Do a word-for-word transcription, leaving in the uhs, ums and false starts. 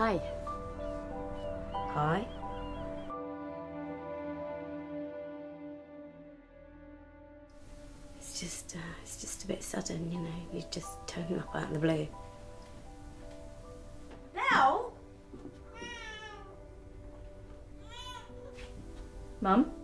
Hi. Hi. It's just, uh, it's just a bit sudden, you know. You just turn up out of the blue. Now? Mum?